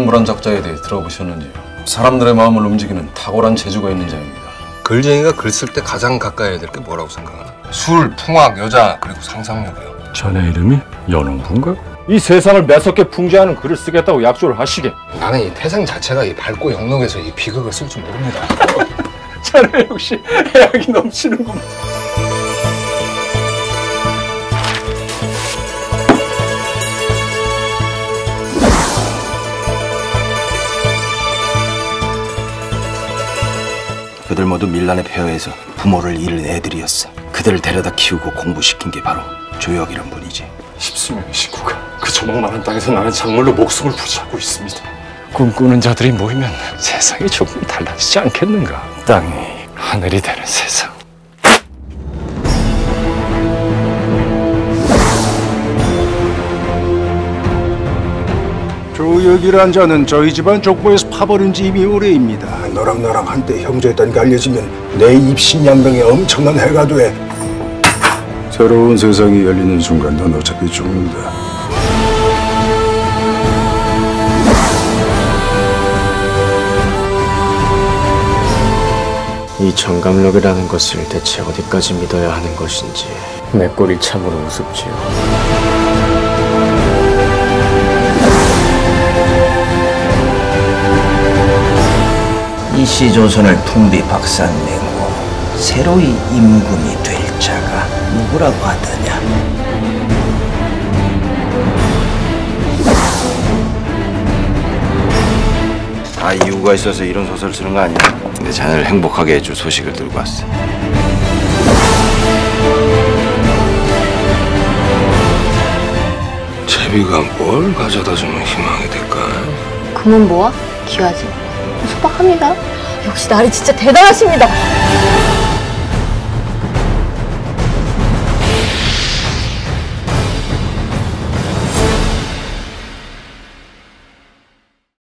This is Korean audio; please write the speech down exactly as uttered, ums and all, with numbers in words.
이상무란 작자에 대해 들어보셨는지요? 사람들의 마음을 움직이는 탁월한 재주가 있는 자입니다. 글쟁이가 글 쓸 때 가장 가까이 해야 될 게 뭐라고 생각하나? 술, 풍악, 여자, 그리고 상상력이요. 자네 이름이 연홍군가? 이 세상을 매섭게 풍자하는 글을 쓰겠다고 약조를 하시게. 나는 이 태생 자체가 이 밝고 영롱해서 이 비극을 쓸 줄 모릅니다. 자네 역시 해악이 넘치는구만. 그들 모두 밀란의 폐허에서 부모를 잃은 애들이었어. 그들을 데려다 키우고 공부시킨 게 바로 조혁이란 분이지. 십수명의 식구가 그 조망만한 땅에서 나는 작물로 목숨을 부지하고 있습니다. 꿈꾸는 자들이 모이면 세상이 조금 달라지지 않겠는가? 땅이 하늘이 되는 세상. 조혁이란 자는 저희 집안 족보에서 파버린 지 이미 오래입니다. 너랑 나랑 한때 형제였다는 게 알려지면 내 입신양명에 엄청난 해가 돼. 새로운 세상이 열리는 순간 넌 어차피 죽는다. 이 정감록이라는 것을 대체 어디까지 믿어야 하는 것인지 내 꼴이 참으로 우습지요. 이씨조선을 풍비박산내고 새로이 임금이 될 자가 누구라고 하더냐? 다 이유가 있어서 이런 소설을 쓰는 거 아니야? 근데 자네를 행복하게 해줄 소식을 들고 왔어. 제비가 뭘 가져다 주면 희망이 될까? 그만 모아? 귀하지? 소박합니다. 역시 나리 진짜 대단하십니다.